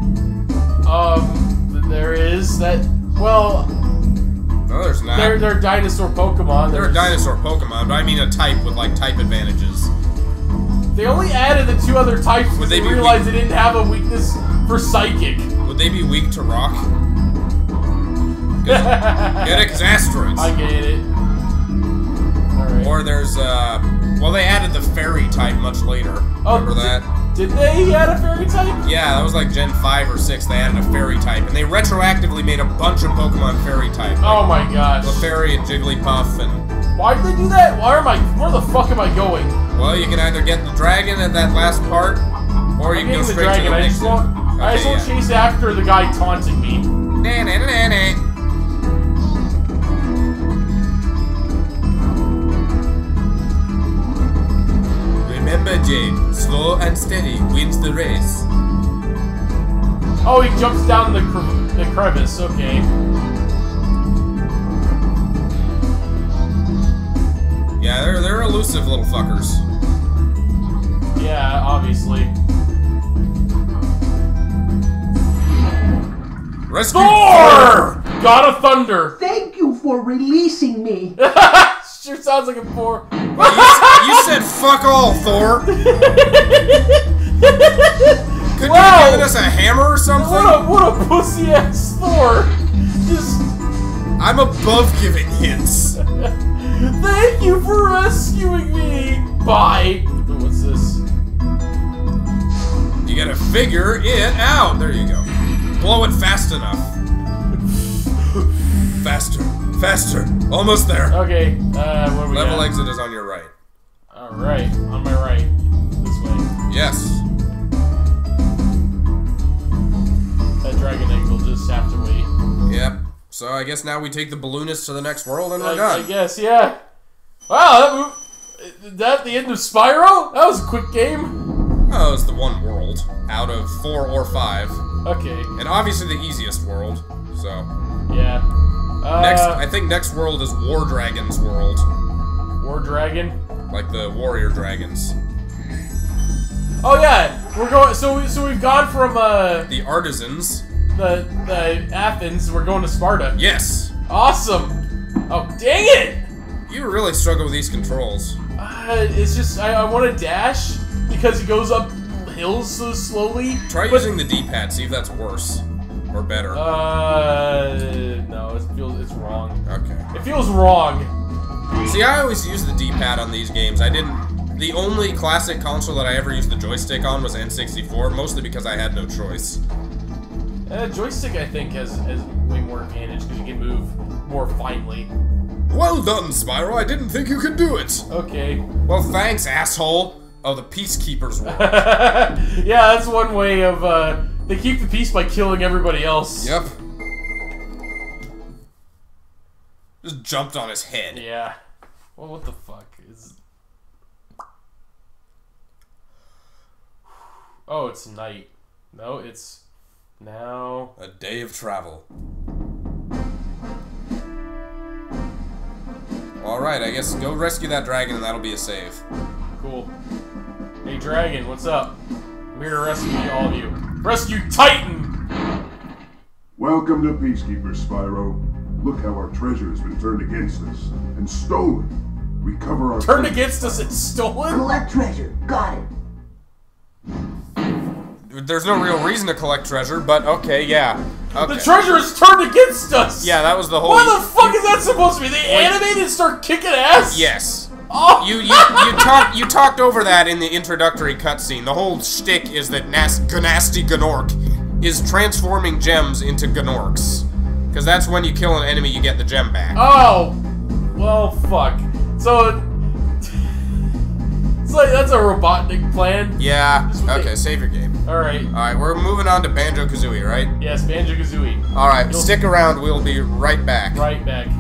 Um, there is that. Well, no, there's not. They're they're dinosaur Pokemon. They're a dinosaur Pokemon, but I mean a type with like type advantages. They only added the two other types because they, they realized weak? they didn't have a weakness for psychic. Would they be weak to rock? Get it? Cause asteroids. I get it. Alright. Or there's uh, well, they added the fairy type much later. Oh, remember that? Did they add a fairy type? Yeah, that was like Gen five or six, they added a fairy type. And they retroactively made a bunch of Pokemon fairy type. Like oh my gosh. Clefairy and Jigglypuff and... Why did they do that? Why am I... Where the fuck am I going? Well, you can either get the dragon at that last part, or you I'm can go the straight dragon. to the I next just won't, one. I just Okay, won't yeah. chase after the guy taunting me. Na na na na na. Remember, Jane, slow and steady wins the race. Oh, he jumps down the, cre the crevice, okay. Yeah, they're, they're elusive little fuckers. Yeah, obviously. Rescue Thor! God of Thunder! Thank you for releasing me. Sure sounds like a four. Well, you, you said fuck all, Thor. Couldn't Wow. you have given us a hammer or something? What a, what a pussy ass Thor! Just. I'm above giving hints. Thank you for rescuing me! Bye! Ooh, what's this? You gotta figure it out. There you go. Blow it fast enough. Faster. Faster. Almost there. Okay, uh, what do we Level got? exit is on your right. Alright, on my right. This way. Yes. That dragon egg will just have to wait. Yep. So I guess now we take the balloonist to the next world and we're I, done. I guess, yeah. Wow, that move, is that the end of Spyro? That was a quick game. Oh, it's the one world out of four or five. Okay. And obviously the easiest world. So. Yeah. Uh, Next, I think next world is War Dragon's world. War Dragon? Like the warrior dragons. Oh yeah, we're going. So we, so we've gone from uh The artisans. the the Athens. We're going to Sparta. Yes. Awesome. Oh dang it! You really struggle with these controls. Uh, it's just I, I want to dash because he goes up hills so slowly. Try but, using the D-pad. See if that's worse or better. Uh, no, it feels it's wrong. Okay. It feels wrong. See, I always use the D-pad on these games. I didn't. The only classic console that I ever used the joystick on was N sixty-four, mostly because I had no choice. Uh, joystick, I think, has, has way more advantage because you can move more finely. Well done, Spyro. I didn't think you could do it. Okay. Well, thanks, asshole. Oh, the Peacekeepers world. Yeah, that's one way of, uh... They keep the peace by killing everybody else. Yep. Just jumped on his head. Yeah. Well, what the fuck is... Oh, it's night. No, it's... Now... A day of travel. Alright, I guess go rescue that dragon and that'll be a save. Cool. Hey, dragon, what's up? I'm here to rescue all of you. Rescue Titan! Welcome to Peacekeeper, Spyro. Look how our treasure has been turned against us and stolen. Recover our Turned treasure. against us and stolen? Collect treasure. Got it. There's no real reason to collect treasure, but okay, yeah. Okay. The treasure is turned against us! Yeah, that was the whole... What the fuck is that supposed to be? They Wait. animated and start kicking ass? Yes. Oh. You you you talked you talked over that in the introductory cutscene. The whole shtick is that Nas Gnasty Gnorc is transforming gems into Gnorcs, because that's when you kill an enemy, you get the gem back. Oh, Well, fuck. So, it's like, that's a Robotnik plan. Yeah. Just Okay, take- save your game. Alright. Alright, we're moving on to Banjo-Kazooie, right? Yes, Banjo-Kazooie. Alright, You'll- stick around. We'll be right back. Right back.